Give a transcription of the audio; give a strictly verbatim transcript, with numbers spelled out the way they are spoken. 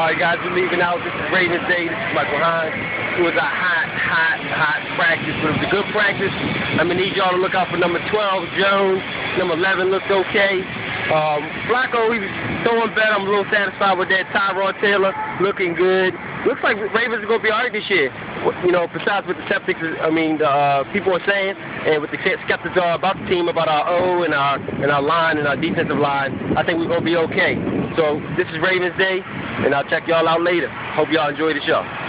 All right, guys, we're leaving out. This is Ravens Day. This is Michael Hines. It was a hot, hot, hot practice, but it was a good practice. I'm going to need y'all to look out for number twelve, Jones. Number eleven looked okay. Um, Flacco, he's throwing better. I'm a little satisfied with that. Tyrod Taylor looking good. Looks like Ravens are going to be all right this year. You know, besides what the skeptics, I mean, the uh, people are saying, and what the skeptics are about the team, about our O and our and our line and our defensive line, I think we're going to be okay. So this is Ravens Day, and I'll check y'all out later. Hope y'all enjoy the show.